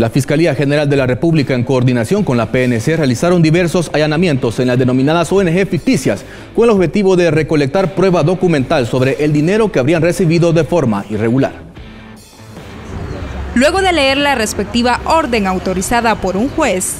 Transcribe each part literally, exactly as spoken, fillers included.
La Fiscalía General de la República, en coordinación con la P N C, realizaron diversos allanamientos en las denominadas O N G ficticias con el objetivo de recolectar prueba documental sobre el dinero que habrían recibido de forma irregular. Luego de leer la respectiva orden autorizada por un juez,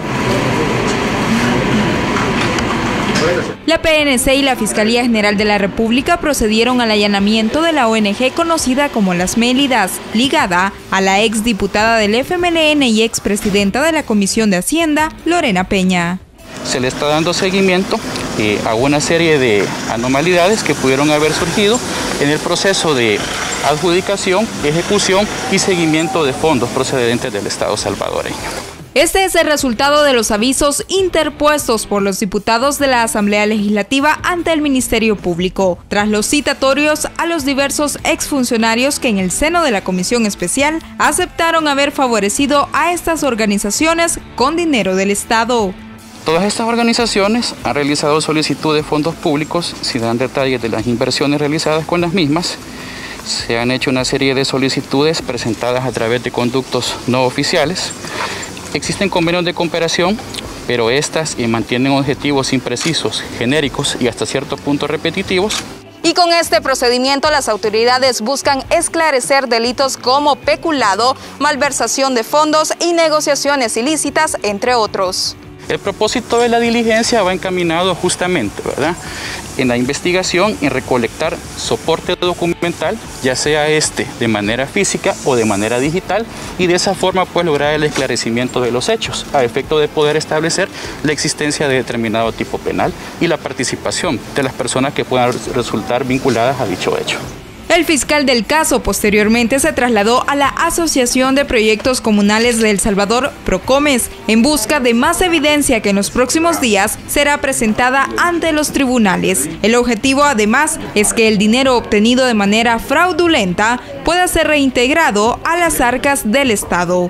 la P N C y la Fiscalía General de la República procedieron al allanamiento de la O N G conocida como Las Mélidas, ligada a la exdiputada del F M L N y expresidenta de la Comisión de Hacienda, Lorena Peña. Se le está dando seguimiento eh, a una serie de anormalidades que pudieron haber surgido en el proceso de adjudicación, ejecución y seguimiento de fondos procedentes del Estado salvadoreño. Este es el resultado de los avisos interpuestos por los diputados de la Asamblea Legislativa ante el Ministerio Público, tras los citatorios a los diversos exfuncionarios que en el seno de la Comisión Especial aceptaron haber favorecido a estas organizaciones con dinero del Estado. Todas estas organizaciones han realizado solicitud de fondos públicos sin dar detalles de las inversiones realizadas con las mismas. Se han hecho una serie de solicitudes presentadas a través de conductos no oficiales. Existen convenios de cooperación, pero estas eh, mantienen objetivos imprecisos, genéricos y hasta cierto punto repetitivos. Y con este procedimiento las autoridades buscan esclarecer delitos como peculado, malversación de fondos y negociaciones ilícitas, entre otros. El propósito de la diligencia va encaminado justamente, ¿verdad?, en la investigación, en recolectar soporte documental, ya sea este de manera física o de manera digital, y de esa forma pues lograr el esclarecimiento de los hechos, a efecto de poder establecer la existencia de determinado tipo penal y la participación de las personas que puedan resultar vinculadas a dicho hecho. El fiscal del caso posteriormente se trasladó a la Asociación de Proyectos Comunales de El Salvador, Procomes, en busca de más evidencia que en los próximos días será presentada ante los tribunales. El objetivo, además, es que el dinero obtenido de manera fraudulenta pueda ser reintegrado a las arcas del Estado.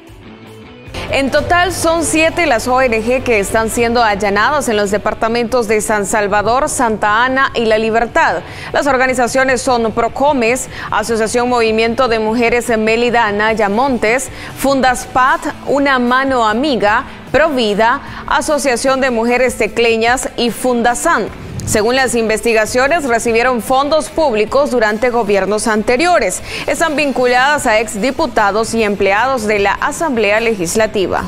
En total son siete las O N G que están siendo allanadas en los departamentos de San Salvador, Santa Ana y La Libertad. Las organizaciones son Procomes, Asociación Movimiento de Mujeres Mélida Anaya Montes, Fundaspat, Una Mano Amiga, Provida, Asociación de Mujeres Tecleñas y Fundasan. Según las investigaciones, recibieron fondos públicos durante gobiernos anteriores. Están vinculadas a exdiputados y empleados de la Asamblea Legislativa.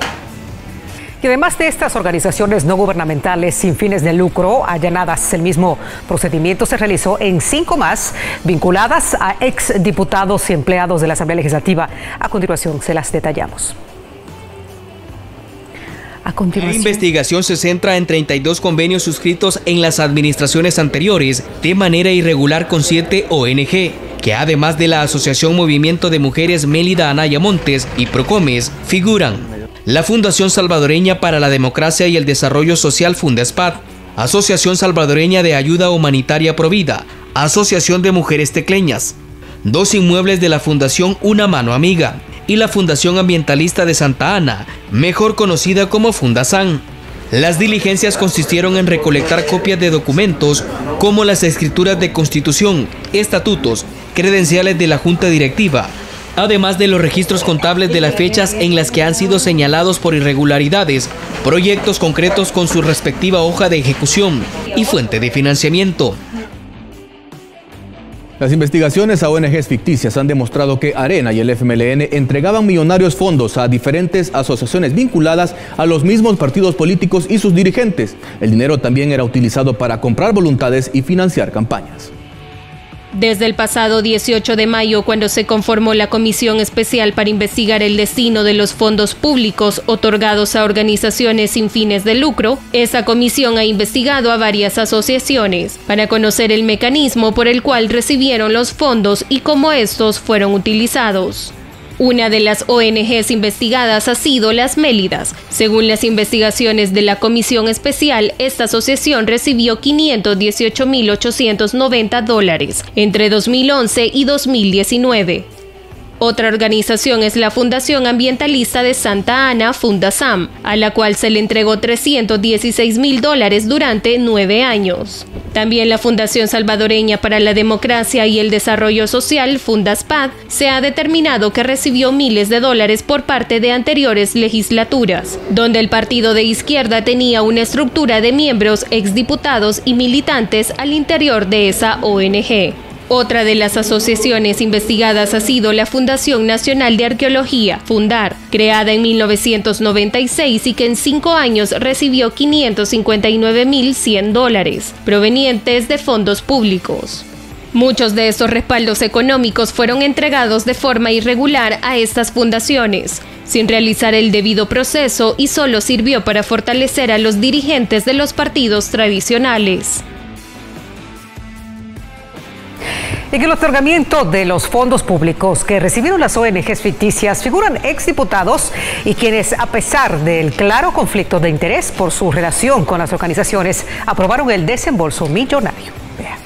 Y además de estas organizaciones no gubernamentales sin fines de lucro allanadas, el mismo procedimiento se realizó en cinco más vinculadas a exdiputados y empleados de la Asamblea Legislativa. A continuación se las detallamos. La investigación se centra en treinta y dos convenios suscritos en las administraciones anteriores de manera irregular con siete O N G, que además de la Asociación Movimiento de Mujeres Mélida Anaya Montes y Procomes, figuran la Fundación Salvadoreña para la Democracia y el Desarrollo Social Fundaspat, Asociación Salvadoreña de Ayuda Humanitaria Provida, Asociación de Mujeres Tecleñas, dos inmuebles de la Fundación Una Mano Amiga y la Fundación Ambientalista de Santa Ana, mejor conocida como Fundasan. Las diligencias consistieron en recolectar copias de documentos como las escrituras de constitución, estatutos, credenciales de la Junta Directiva, además de los registros contables de las fechas en las que han sido señalados por irregularidades, proyectos concretos con su respectiva hoja de ejecución y fuente de financiamiento. Las investigaciones a O N Ges ficticias han demostrado que Arena y el F M L N entregaban millonarios fondos a diferentes asociaciones vinculadas a los mismos partidos políticos y sus dirigentes. El dinero también era utilizado para comprar voluntades y financiar campañas. Desde el pasado dieciocho de mayo, cuando se conformó la Comisión Especial para investigar el destino de los fondos públicos otorgados a organizaciones sin fines de lucro, esa comisión ha investigado a varias asociaciones para conocer el mecanismo por el cual recibieron los fondos y cómo estos fueron utilizados. Una de las O N Ges investigadas ha sido Las Mélidas. Según las investigaciones de la Comisión Especial, esta asociación recibió quinientos dieciocho mil ochocientos noventa dólares entre dos mil once y dos mil diecinueve. Otra organización es la Fundación Ambientalista de Santa Ana, Fundasam, a la cual se le entregó trescientos dieciséis mil dólares durante nueve años. También la Fundación Salvadoreña para la Democracia y el Desarrollo Social, Fundaspad, se ha determinado que recibió miles de dólares por parte de anteriores legislaturas, donde el partido de izquierda tenía una estructura de miembros, exdiputados y militantes al interior de esa O N G. Otra de las asociaciones investigadas ha sido la Fundación Nacional de Arqueología, Fundar, creada en mil novecientos noventa y seis y que en cinco años recibió quinientos cincuenta y nueve mil cien dólares, provenientes de fondos públicos. Muchos de estos respaldos económicos fueron entregados de forma irregular a estas fundaciones, sin realizar el debido proceso, y solo sirvió para fortalecer a los dirigentes de los partidos tradicionales. En el otorgamiento de los fondos públicos que recibieron las O N Ges ficticias figuran exdiputados y quienes, a pesar del claro conflicto de interés por su relación con las organizaciones, aprobaron el desembolso millonario. Vean.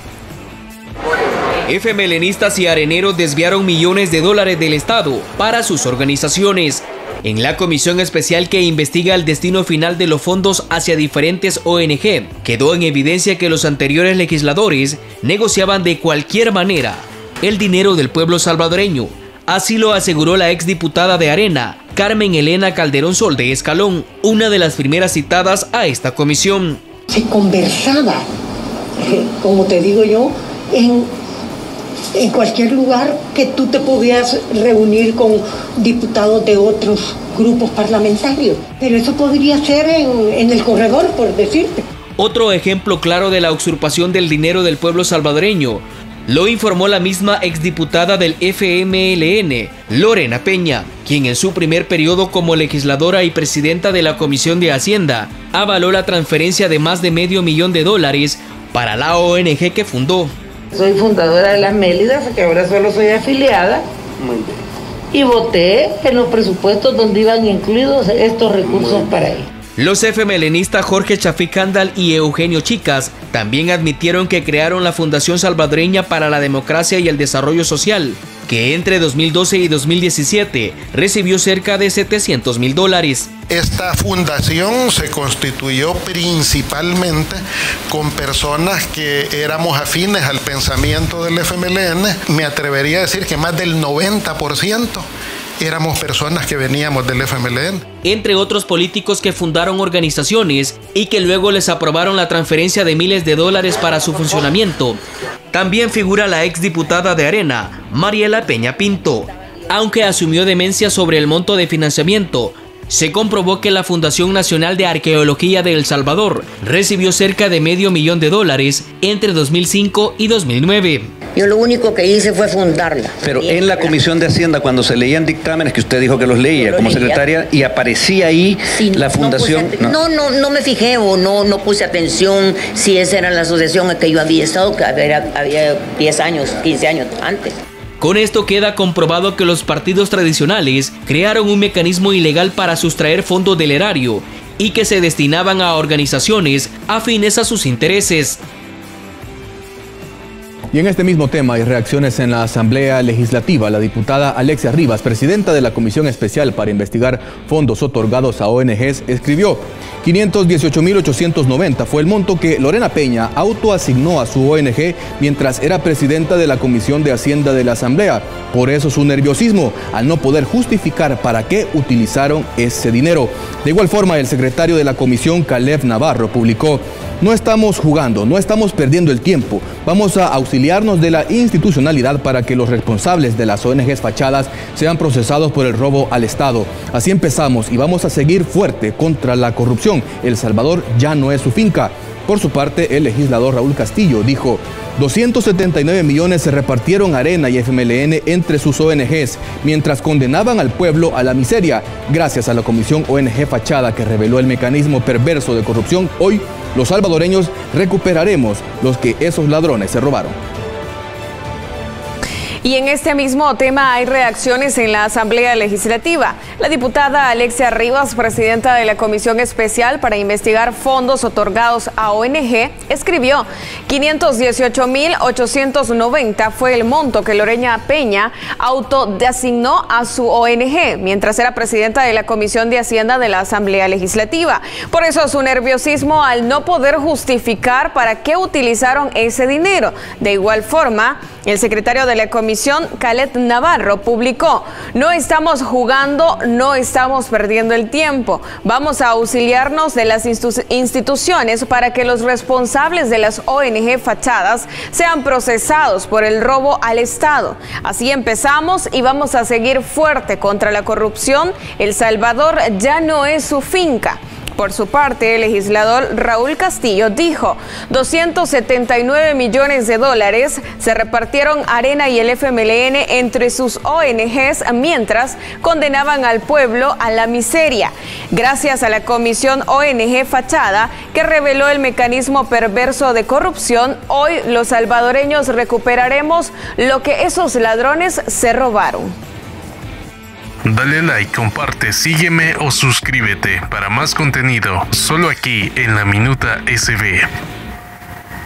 Efemelenistas y areneros desviaron millones de dólares del Estado para sus organizaciones. En la comisión especial que investiga el destino final de los fondos hacia diferentes O N G, quedó en evidencia que los anteriores legisladores negociaban de cualquier manera el dinero del pueblo salvadoreño. Así lo aseguró la exdiputada de Arena, Carmen Elena Calderón Sol de Escalón, una de las primeras citadas a esta comisión. Se conversaba, como te digo yo, en... en cualquier lugar que tú te podías reunir con diputados de otros grupos parlamentarios. Pero eso podría ser en, en el corredor, por decirte. Otro ejemplo claro de la usurpación del dinero del pueblo salvadoreño lo informó la misma exdiputada del F M L N, Lorena Peña, quien en su primer periodo como legisladora y presidenta de la Comisión de Hacienda avaló la transferencia de más de medio millón de dólares para la O N G que fundó. Soy fundadora de las Mélidas, que ahora solo soy afiliada. Muy bien. Y voté en los presupuestos donde iban incluidos estos recursos para ello. Los efemelenistas Jorge Chafik Handal y Eugenio Chicas también admitieron que crearon la Fundación Salvadoreña para la Democracia y el Desarrollo Social, que entre dos mil doce y dos mil diecisiete recibió cerca de setecientos mil dólares. Esta fundación se constituyó principalmente con personas que éramos afines al pensamiento del F M L N. Me atrevería a decir que más del noventa por ciento éramos personas que veníamos del F M L N. Entre otros políticos que fundaron organizaciones y que luego les aprobaron la transferencia de miles de dólares para su funcionamiento, también figura la exdiputada de Arena, Mariela Peña Pinto. Aunque asumió demencia sobre el monto de financiamiento, se comprobó que la Fundación Nacional de Arqueología de El Salvador recibió cerca de medio millón de dólares entre dos mil cinco y dos mil nueve. Yo lo único que hice fue fundarla. Pero en la Comisión de Hacienda, cuando se leían dictámenes, que usted dijo que los leía lo como leía. secretaria, y aparecía ahí sí, la fundación... No, no, no, no me fijé o no, no puse atención si esa era la asociación en que yo había estado, que había, había diez años, quince años antes. Con esto queda comprobado que los partidos tradicionales crearon un mecanismo ilegal para sustraer fondos del erario y que se destinaban a organizaciones afines a sus intereses. Y en este mismo tema hay reacciones en la Asamblea Legislativa. La diputada Alexia Rivas, presidenta de la Comisión Especial para investigar fondos otorgados a O N Ges, escribió: quinientos dieciocho mil ochocientos noventa fue el monto que Lorena Peña autoasignó a su O N G mientras era presidenta de la Comisión de Hacienda de la Asamblea. Por eso su nerviosismo al no poder justificar para qué utilizaron ese dinero. De igual forma, el secretario de la Comisión, Caleb Navarro, publicó: no estamos jugando, no estamos perdiendo el tiempo. Vamos a auxiliarnos de la institucionalidad para que los responsables de las O N Ges fachadas sean procesados por el robo al Estado. Así empezamos y vamos a seguir fuerte contra la corrupción. El Salvador ya no es su finca. Por su parte, el legislador Raúl Castillo dijo: doscientos setenta y nueve millones se repartieron Arena y F M L N entre sus O N Ges, mientras condenaban al pueblo a la miseria. Gracias a la Comisión O N G Fachada, que reveló el mecanismo perverso de corrupción, hoy los salvadoreños recuperaremos los que esos ladrones se robaron. Y en este mismo tema hay reacciones en la Asamblea Legislativa. La diputada Alexia Rivas, presidenta de la Comisión Especial para investigar fondos otorgados a O N G, escribió: quinientos dieciocho mil ochocientos noventa fue el monto que Loreña Peña autodesignó a su O N G mientras era presidenta de la Comisión de Hacienda de la Asamblea Legislativa. Por eso su nerviosismo al no poder justificar para qué utilizaron ese dinero. De igual forma, el secretario de la comisión, Khaled Navarro, publicó: no estamos jugando, no estamos perdiendo el tiempo. Vamos a auxiliarnos de las instituciones para que los responsables de las O N G fachadas sean procesados por el robo al Estado. Así empezamos y vamos a seguir fuerte contra la corrupción. El Salvador ya no es su finca. Por su parte, el legislador Raúl Castillo dijo: doscientos setenta y nueve millones de dólares se repartieron Arena y el F M L N entre sus O N Ges mientras condenaban al pueblo a la miseria. Gracias a la Comisión O N G Fachada, que reveló el mecanismo perverso de corrupción, hoy los salvadoreños recuperaremos lo que esos ladrones se robaron. Dale like, comparte, sígueme o suscríbete para más contenido, solo aquí en La Minuta S B.